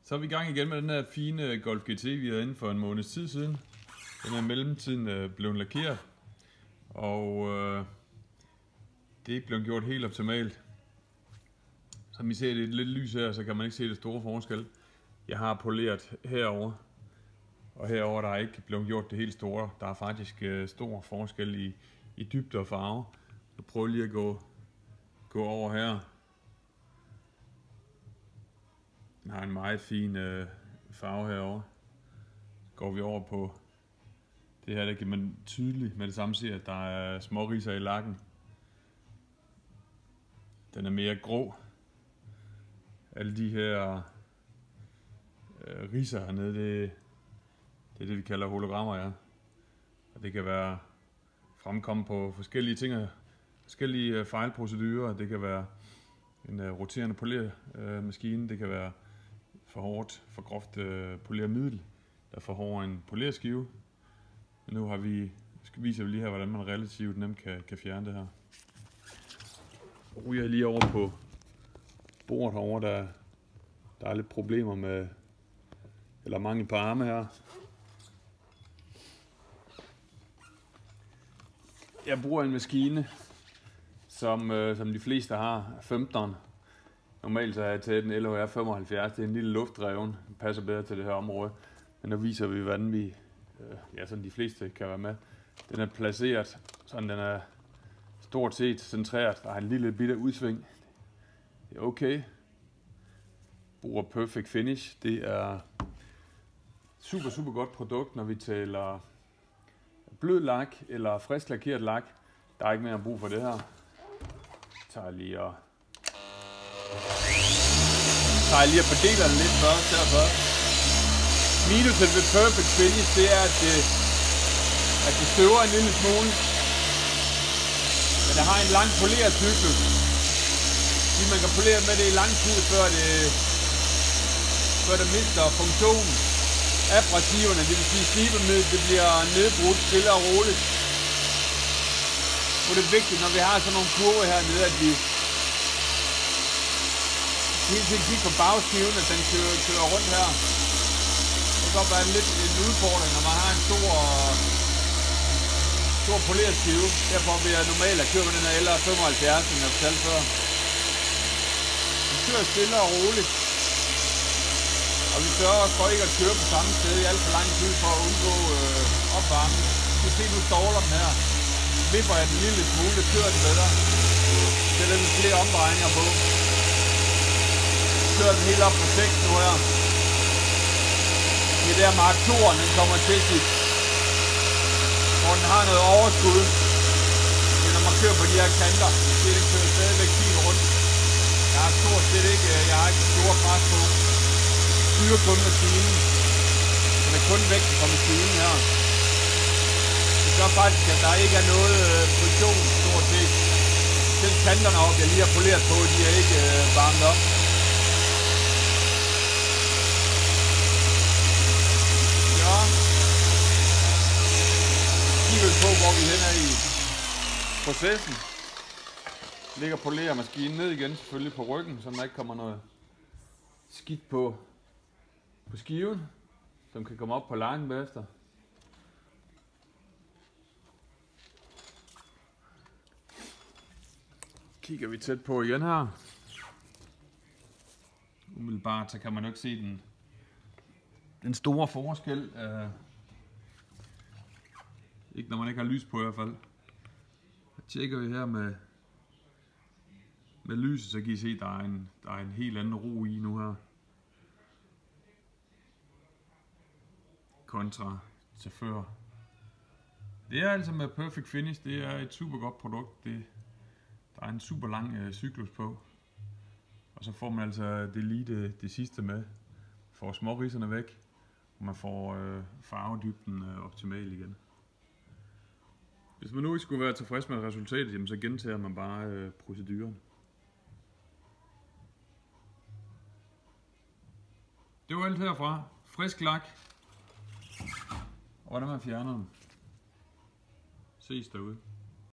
Så er vi i gang igen med den her fine Golf GT, vi havde inden for en måneds tid siden. Den er i mellemtiden blevet lakeret, og det er ikke blevet gjort helt optimalt. Som I ser, det er et lidt lys her, så kan man ikke se det store forskel. Jeg har poleret herover, og herover der er ikke blevet gjort det helt store. Der er faktisk stor forskel i dybde og farve. Jeg prøver lige at gå over her. Den har en meget fin farve herovre. Så går vi over på det her, der kan man tydeligt med det samme se, at der er små ridser i lakken. Den er mere grå. Alle de her ridser hernede, det er det, vi kalder hologrammer, ja. Og det kan være fremkommet på forskellige ting, forskellige fejlprocedurer. Det kan være en roterende polermaskine, det kan være for hårdt, for groft polermiddel, der forhårder en polerskive. Men nu viser vi lige her, hvordan man relativt nemt kan fjerne det her. Ryger jeg lige over på bordet herovre, der er lidt problemer med, eller mangel på arme her. Jeg bruger en maskine, som de fleste har, 15'eren. Normalt så har jeg taget en LHR 75, det er en lille luftdreven, den passer bedre til det her område. Men nu viser vi, hvordan vi, sådan de fleste kan være med. Den er placeret, sådan den er stort set centreret, der er en lille bitte udsving. Det er okay. Bruger Perfect Finish, det er super godt produkt, når vi taler blød lak eller frisk lakeret lak. Der er ikke mere brug for det her. Jeg tager lige og fordeler den lidt først her. Minuset ved Perfect Finish, det er, at det støver en lille smule. Men det har en lang polercyklus. Man kan polere med det i lang tid, før det mister funktionen. Abrasiverne, det vil sige slibemidlet, det bliver nedbrudt stille og roligt. Og det er vigtigt, når vi har sådan nogle kurve hernede, at vi hele tiden kigger på bagskiven, at den kører rundt her. Det kan godt være lidt en udfordring, når man har en stor polerskive. Derfor vil jeg normalt have kørt med den her LR 75, som jeg fortalte før. Vi kører stille og roligt. Og vi sørger også for ikke at køre på samme sted i alt for lang tid for at undgå opvarmning. Du kan se, nu ståler den her. Vipper jeg den lille smule, det kører den bedre. Sætter den flere omdrejninger på. Kører den helt op på 6 nu her. Det er der Mark 2'eren, den kommer til sidst. Hvor den har noget overskud. Det er når man kører på de her kanter. Det den kører stadigvæk fint rundt. Jeg har stort set ikke, store pres på. Styrer kun maskinen. Den er kun væk fra maskinen her. Det gør faktisk, at der ikke er noget friktion stort set. Selv kanterne op, jeg lige har poleret på, de er ikke varmet op. Ja. Kigger på, hvor vi hen er i processen. Lægger polermaskinen ned igen, selvfølgelig på ryggen, så der ikke kommer noget skidt på skiven, som kan komme op på lakken bagefter. Kigger vi tæt på igen her. Umiddelbart så kan man jo ikke se den store forskel. Ikke når man ikke har lys på i hvert fald. Så tjekker vi her med lyset, så kan I se, at der er en helt anden ro i nu her. Kontra til før. Det er altså med Perfect Finish, det er et super godt produkt. Der er en super lang cyklus på. Og så får man altså det sidste med. Får småriserne væk, og man får farvedybden optimal igen. Hvis man nu ikke skulle være tilfreds med resultatet, jamen så gentager man bare proceduren. Det var alt herfra. Frisk lak. Og hvordan man fjerner den. Ses derude.